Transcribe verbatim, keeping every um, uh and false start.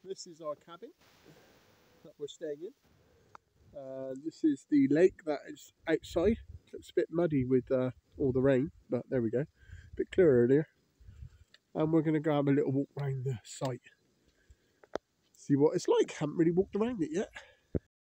this is our cabin that we're staying in. Uh, this is the lake that is outside. It's a bit muddy with uh, all the rain, but there we go. A bit clearer earlier. And we're going to go have a little walk around the site. See what it's like. Haven't really walked around it yet.